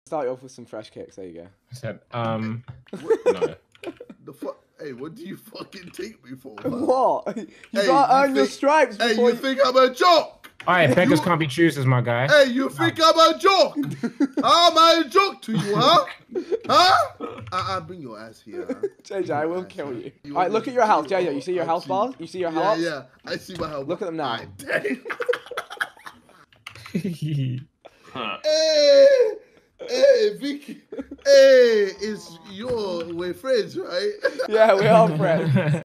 Start you off with some fresh kicks. There you go. I said, no. The fuck? Hey, what do you fucking take me for? What? You gotta earn your stripes before Hey, you think I'm a joke? Alright, beggars can't be choosers, my guy. Hey, you think I'm a joke? Am I a joke to you, huh? Huh? I'll bring your ass here. Huh? JJ, I will kill you. Alright, look at your health, JJ. You see your health bars? You see your health? Yeah, I see my health. Look at them now. Hey, Vicky. Hey, we're friends, right? Yeah, we are friends.